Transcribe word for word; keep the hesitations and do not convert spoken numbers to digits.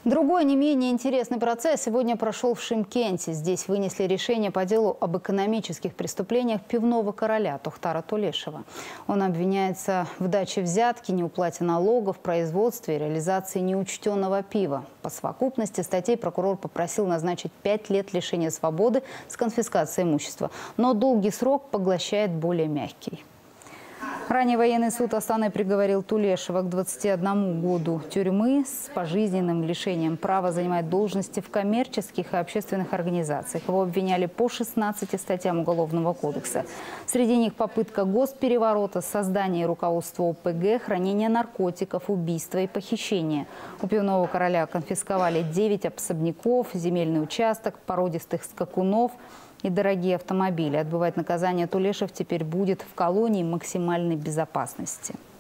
Другой не менее интересный процесс сегодня прошел в Шымкенте. Здесь вынесли решение по делу об экономических преступлениях пивного короля Тохтара Тулешева. Он обвиняется в даче взятки, неуплате налогов, производстве и реализации неучтенного пива. По совокупности статей прокурор попросил назначить пять лет лишения свободы с конфискацией имущества. Но долгий срок поглощает более мягкий. Ранее военный суд Астаны приговорил Тулешева к двадцати одному году тюрьмы с пожизненным лишением права занимать должности в коммерческих и общественных организациях. Его обвиняли по шестнадцати статьям Уголовного кодекса. Среди них попытка госпереворота, создание и руководство ОПГ, хранение наркотиков, убийство и похищение. У пивного короля конфисковали девять особняков, земельный участок, породистых скакунов и дорогие автомобили. Отбывать наказание Тулешев теперь будет в колонии максимальной безопасности.